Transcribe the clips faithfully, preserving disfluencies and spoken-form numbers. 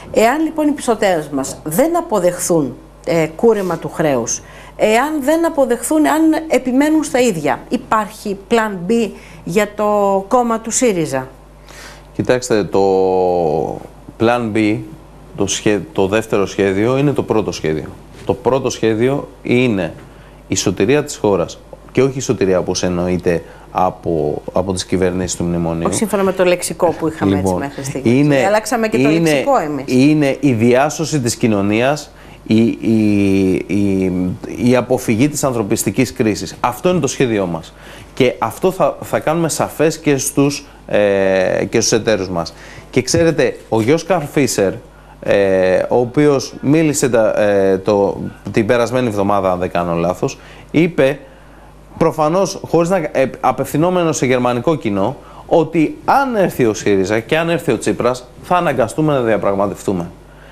Εάν λοιπόν οι πιστωτές μας δεν αποδεχθούν ε, κούρεμα του χρέους, εάν δεν αποδεχθούν, αν επιμένουν στα ίδια, υπάρχει plan B για το κόμμα του ΣΥΡΙΖΑ? Κοιτάξτε, το plan B, το, σχέ, το δεύτερο σχέδιο, είναι το πρώτο σχέδιο. Το πρώτο σχέδιο είναι η σωτηρία της χώρας και όχι η σωτηρία όπως εννοείται από, από τις κυβερνήσεις του μνημονίου. Όχι σύμφωνα με το λεξικό που είχαμε, λοιπόν, έτσι μέχρι στιγμής. Είναι, και αλλάξαμε και το είναι, λεξικό εμείς. Είναι η διάσωση της κοινωνίας, η, η, η, η αποφυγή της ανθρωπιστικής κρίσης. Αυτό είναι το σχέδιό μας. Και αυτό θα, θα κάνουμε σαφές και στους, ε, και στους εταίρους μας. Και ξέρετε, ο Γιώσκαρ Φίσερ, ε, ο οποίος μίλησε τα, ε, το, την περασμένη εβδομάδα, αν δεν κάνω λάθος, είπε προφανώς, χωρίς να ε, απευθυνόμενο σε γερμανικό κοινό, ότι αν έρθει ο ΣΥΡΙΖΑ και αν έρθει ο Τσίπρας, θα αναγκαστούμε να διαπραγματευτούμε.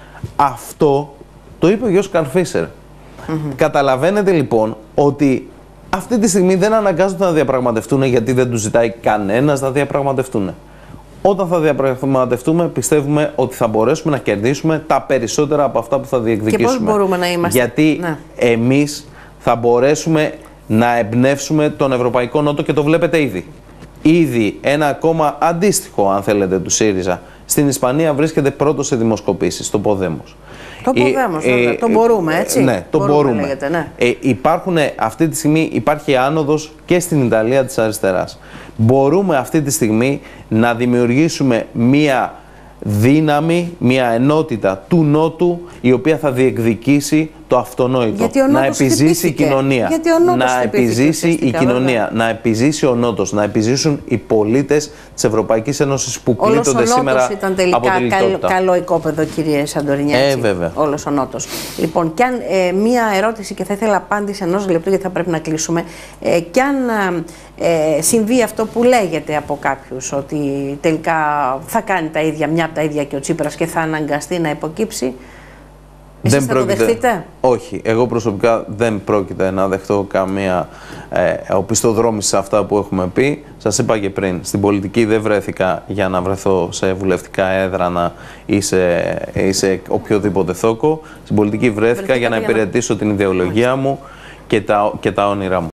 Αυτό το είπε ο Γιώσκαρ Φίσερ. Mm-hmm. Καταλαβαίνετε λοιπόν ότι αυτή τη στιγμή δεν αναγκάζονται να διαπραγματευτούν, γιατί δεν τους ζητάει κανένας να διαπραγματευτούν. Όταν θα διαπραγματευτούμε, πιστεύουμε ότι θα μπορέσουμε να κερδίσουμε τα περισσότερα από αυτά που θα διεκδικήσουμε. Και πώς μπορούμε να είμαστε? Γιατί ναι. εμείς θα μπορέσουμε να εμπνεύσουμε τον Ευρωπαϊκό Νότο και το βλέπετε ήδη. Ήδη ένα κόμμα αντίστοιχο, αν θέλετε, του ΣΥΡΙΖΑ στην Ισπανία βρίσκεται πρώτο σε δημοσκοπήσεις, το Ποδέμος. Το Ποδέμος, ε, ε, το μπορούμε, έτσι. Ναι, το μπορούμε. μπορούμε. Λέγεται, ναι. Ε, υπάρχουν, αυτή τη στιγμή υπάρχει άνοδος και στην Ιταλία της αριστεράς. Μπορούμε αυτή τη στιγμή να δημιουργήσουμε μία δύναμη, μία ενότητα του Νότου, η οποία θα διεκδικήσει το αυτονόητο. Να επιζήσει η κοινωνία. Να επιζήσει η κοινωνία. Να επιζήσει ο Νότος. Να επιζήσουν οι πολίτες της Ευρωπαϊκής Ένωσης που πλήττονται σήμερα από τη λιτότητα. Ήταν τελικά καλό, καλό οικόπεδο, κύριε Σαντορινιάτση. Ε, βέβαια. Όλος ο Νότος. Λοιπόν, κι αν ε, μία ερώτηση, και θα ήθελα απάντηση ενός λεπτού, γιατί θα πρέπει να κλείσουμε. Ε, κι αν ε, συμβεί αυτό που λέγεται από κάποιους, ότι τελικά θα κάνει τα ίδια, μια από τα ίδια και ο Τσίπρας και θα αναγκαστεί να υποκύψει, εσείς δεν θα πρόκειται, το δεχτείτε? Όχι. Εγώ προσωπικά δεν πρόκειται να δεχτώ καμία ε, οπισθοδρόμηση σε αυτά που έχουμε πει. Σας είπα και πριν, στην πολιτική δεν βρέθηκα για να βρεθώ σε βουλευτικά έδρανα ή σε, ή σε οποιοδήποτε θόκο. Στην πολιτική βρέθηκα, βρέθηκα για να υπηρετήσω την ιδεολογία μου και τα, και τα όνειρά μου.